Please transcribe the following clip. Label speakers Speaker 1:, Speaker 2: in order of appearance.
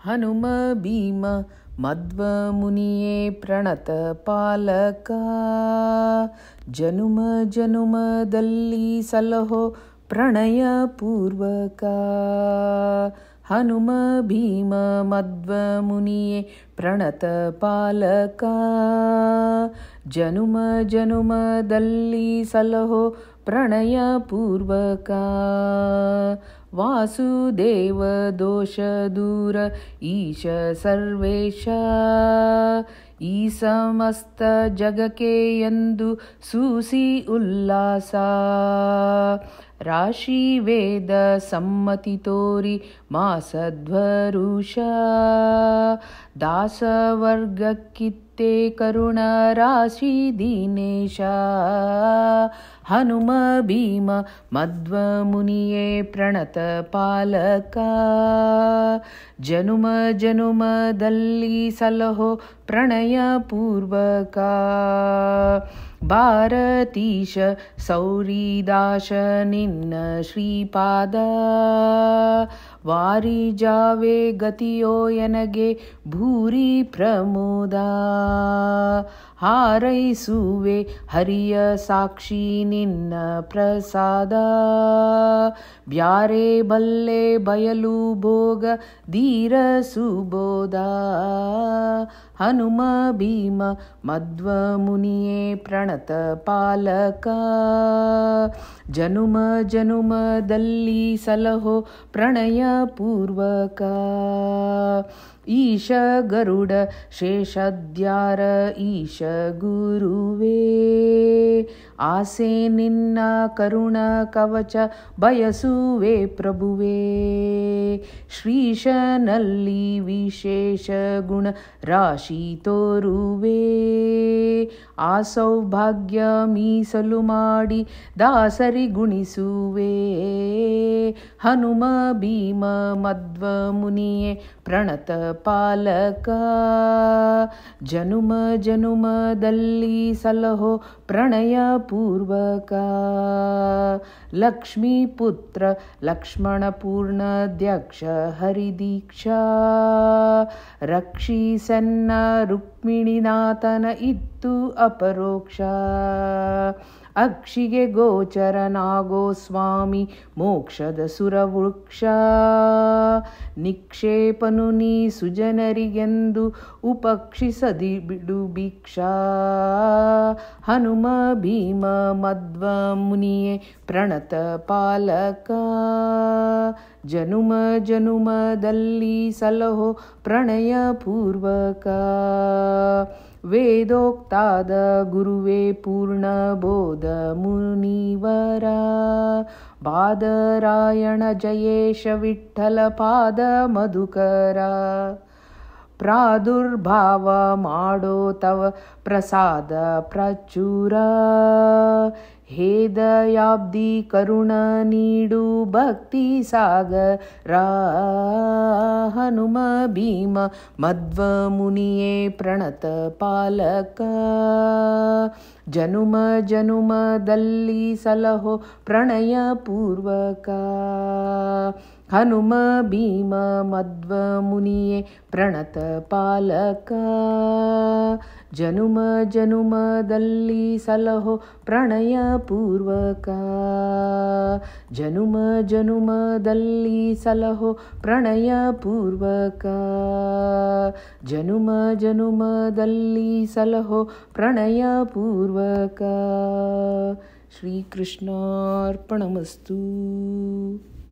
Speaker 1: ಹನುಮ ಭೀಮ ಮಧ್ವ ಮುನಿಯೇ ಪ್ರಣತ ಪಾಲಕ, ಜನುಮ ಜನುಮದಲ್ಲಿ ಸಲಹೋ ಪ್ರಣಯ ಪೂರ್ವಕ. ಹನುಮ ಭೀಮ ಮಧ್ವ ಮುನಿಯೇ ಪ್ರಣತ ಪಾಲಕ, ಜನುಮ ಜನುಮದಲ್ಲಿ ಸಲಹೋ ಪ್ರಣಯ ಪೂರ್ವಕ. ವಾಸುದೇವ ದೋಷ ದೂರ ಈಶ ಸರ್ವೇಶ, ಈ ಸಮಸ್ತ ಜಗಕ್ಕೆ ಎಂದು ಸೂಸಿ ಉಲ್ಲಾಸ. ರಾಶಿ ವೇದ ಸಮ್ಮತಿ ತೋರಿ ಮಾಸಧ್ವರುಷ, ದಾಸವರ್ಗಕ್ಕಿತ್ತೆ ಕರುಣ ರಾಶಿ ದೀನೇಶ. ಹನುಮ ಭೀಮ ಮಧ್ವ ಮುನಿಯೇ ಪ್ರಣತ ಪಾಲಕ, ಜನುಮ ಜನುಮದಲ್ಲಿ ಸಲಹೋ ಪ್ರಣಯ ಪೂರ್ವಕ. ಭಾರತೀಶ ಸೌರಿದಾಶ ನಿನ್ನ ಶ್ರೀಪಾದ, ವಾರಿಜಾವೆ ಗತಿಯೋ ಎನಗೆ ಭೂರಿ ಪ್ರಮೋದ. ಹಾರೈಸುವೆ ಹರಿಯ ಸಾಕ್ಷಿ ನಿನ್ನ ಪ್ರಸಾದ, ಬ್ಯಾರೆ ಬಲ್ಲೆ ಬಯಲು ಭೋಗ ಧೀರ ಸುಬೋಧ. ಹನುಮ ಭೀಮ ಮಧ್ವ ಮುನಿಯೇ ಪ್ರಣತ ಪಾಲಕ, ಜನುಮ ಜನುಮದಲ್ಲಿ ಸಲಹೋ ಪ್ರಣಯ ಪೂರ್ವಕ. ಈಶ ಗರುಡ ಶೇಷದ್ಯಾರ ಈಶ ಗುರುವೇ, ಆಸೆ ನಿನ್ನ ಕರುಣ ಕವಚ ಬಯಸುವೆ ಪ್ರಭುವೇ. ಶ್ರೀಶನಲ್ಲಿ ವಿಶೇಷ ಗುಣ ರಾಶಿ ತೋರುವೆ, ಆ ಸೌಭಾಗ್ಯ ಮೀಸಲು ಮಾಡಿ ದಾಸರಿ ಗುಣಿಸುವೆ. ಹನುಮ ಭೀಮ ಮಧ್ವ ಮುನಿಯೇ ಪ್ರಣತ ಪಾಲಕ, ಜನುಮ ಜನುಮದಲ್ಲಿ ಸಲಹೋ ಪ್ರಣಯ ಪೂರ್ವಕ. ಲಕ್ಷ್ಮೀ ಪುತ್ರ ಲಕ್ಷ್ಮಣ ಪೂರ್ಣಾಧ್ಯಕ್ಷ ಹರಿದೀಕ್ಷಾ, ರಕ್ಷಿಸನ್ನ ರುಕ್ಮಿಣಿನಾಥನ ಇತ್ತು ಅಪರೋಕ್ಷ. ಅಕ್ಷಿಗೆ ಗೋಚರನಾಗೋ ಸ್ವಾಮಿ ಮೋಕ್ಷದ ಸುರವೃಕ್ಷ, ನಿಕ್ಷೇಪನು ನೀ ಸುಜನರಿಗೆಂದು ಉಪಕ್ಷಿಸದಿ ಬಿಡು ಭಿಕ್ಷಾ. ಹನುಮ ಭೀಮ ಮಧ್ವ ಮುನಿಯೇ ಪ್ರಣತ ಪಾಲಕ, ಜನುಮ ಜನುಮದಲ್ಲಿ ಸಲಹೋ ಪ್ರಣಯ ಪೂರ್ವಕ. ವೇದೋಕ್ತಾದ ಗುರುವೇ ಪೂರ್ಣ ಬೋಧ ಮುನಿವರ, ಬಾದರಾಯಣ ಜಯೇಶ ವಿಠ್ಠಲ ಪಾದ ಮಧುಕರ. ಪ್ರಾದುರ್ಭಾವ ಮಾಡೋ ತವ ಪ್ರಸಾದ ಪ್ರಚುರ, ಹೇ ದಯಾಬ್ಧಿ ಕರುಣ ನೀಡು ಭಕ್ತಿ ಸಾಗರ. ಹನುಮ ಭೀಮ ಮಧ್ವ ಮುನಿಯೇ ಪ್ರಣತ ಪಾಲಕ, ಜನುಮ ಜನುಮದಲ್ಲಿ ಸಲಹೋ ಪ್ರಣಯ ಪೂರ್ವಕ. ಹನುಮ ಭೀಮ ಮಧ್ವ ಮುನಿಯೇ ಪ್ರಣತ ಪಾಲಕ, ಜನುಮ ಜನುಮದಲ್ಲಿ ಸಲಹೋ ಪ್ರಣಯ ಪೂರ್ವಕ. ಜನುಮ ಜನುಮದಲ್ಲಿ ಸಲಹೋ ಪ್ರಣಯ ಪೂರ್ವಕ. ಜನುಮ ಜನುಮದಲ್ಲಿ ಸಲಹೋ ಪ್ರಣಯ ಪೂರ್ವಕ. ಶ್ರೀಕೃಷ್ಣಾರ್ಪಣಮಸ್ತು.